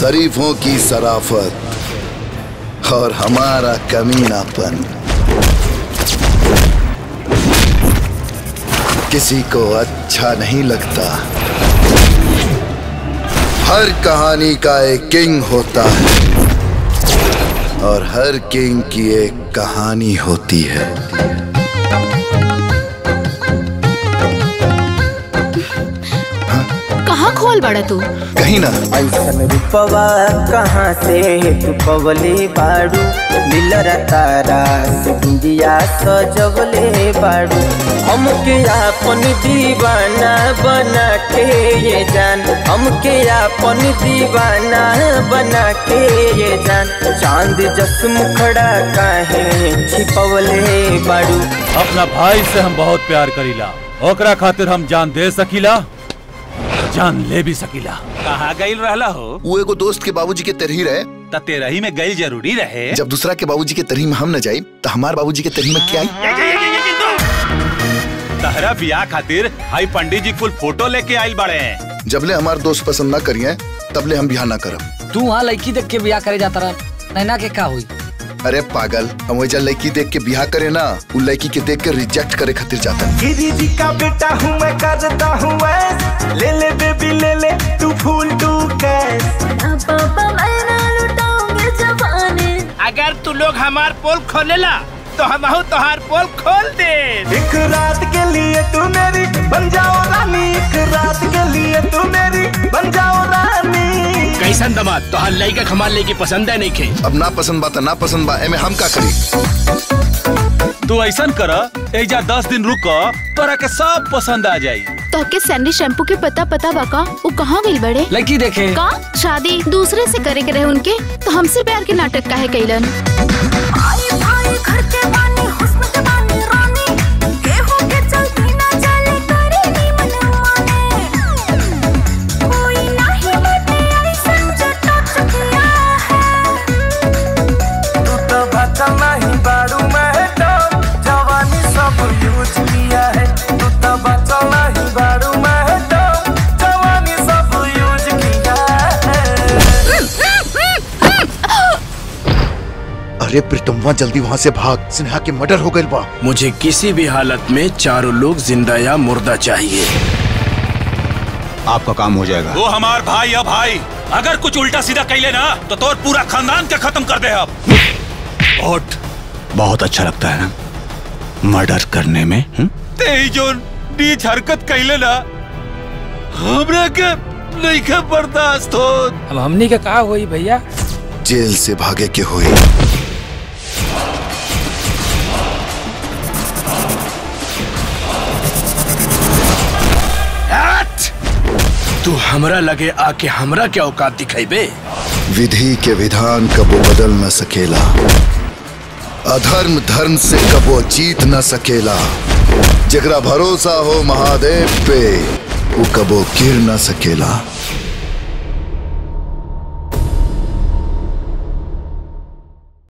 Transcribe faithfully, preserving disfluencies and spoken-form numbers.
शरीफों की शराफत और हमारा कमीनापन किसी को अच्छा नहीं लगता। हर कहानी का एक किंग होता है और हर किंग की एक कहानी होती है। कहाँ खोल बड़ा तू? कहीं ना। ऐसन रूपवा कहाँ से तू पवले बाड़ू, नीलरा तारा से बिंदिया सजवले बाड़ू। हमके आपन दीवाना बना के ये जान, हमके आपन दीवाना बना के ये जान। चांद जस मुखड़ा काहे छिपवले बाड़ू। अपना भाई से हम बहुत प्यार करीला, ओकरा खातिर हम जान दे सकीला, जान ले भी सकीला। कहाँ गईल रहला हो? वो एगो दोस्त के बाबूजी के तरही रहे। त तेरा ही में गईल जरूरी रहे। जब दूसरा के बाबूजी के तरही में हम न जाए तो हमार बाबूजी के तरही में क्या आई? तहरा बियाह खातिर हाई पंडित जी कुल फोटो लेके आइल बड़े हैं। जबले हमार दोस्त पसंद ना करिए तबले हम बियाह ना करब। तू वहाँ लड़की देख के बियाह करे जाता रहा, नैना के का हुई? अरे पागल, हम वही लड़की देख के बियाह करे ना, वो लड़की के देख के रिजेक्ट करे खातिर जाता। गिरी जी का बेटा हूँ मैं, करता हूँ मैं, ले ले बेबी ले ले तू फूल तू कैश। अगर तू लोग हमार पोल खोलेला तो हम तोहार पोल खोल दे। एक रात के लिए तू मेरी बन जाओ रानी, एक रात के लिए तू मेरी बन जाओ रानी। कैसन दमाद तोहार लइका खमार लेके पसंद है नहीं खे? अब ना पसंद बा ना पसंद बा, एमे हम का करी? तू ऐसा कर, एजा दस दिन रुक, तोरा के सब पसंद आ जाई। तो के सैंडी शैम्पू के पता पता बाका वो कहाँ गई बड़े? लड़की देखे का शादी दूसरे से करे के रहे उनके, तो हमसे प्यार के नाटक काहे कैलन? अरे प्रीतमवा जल्दी वहाँ से भाग, सिन्हा के मर्डर हो गए बा। मुझे किसी भी हालत में चारों लोग जिंदा या मुर्दा चाहिए। आपका काम हो जाएगा। वो हमार भाई है भाई, अगर कुछ उल्टा सीधा कैले ना तो तोर पूरा खानदान के खत्म कर दे। अब बहुत बहुत अच्छा लगता है ना मर्डर करने में। तेरी जो नीच हरकत कैले ना हमरा के नहीं के बर्दाश्त हो। अब हमनी के कहा हुई भैया? जेल से भागे के हुई। तू हमरा लगे आके हमरा क्या औकात दिखाइबे? विधि के विधान कबो बदल न सकेला, अधर्म धर्म से कबो जीत न सकेला। जगरा भरोसा हो महादेव पे वो कबो गिर न सकेला।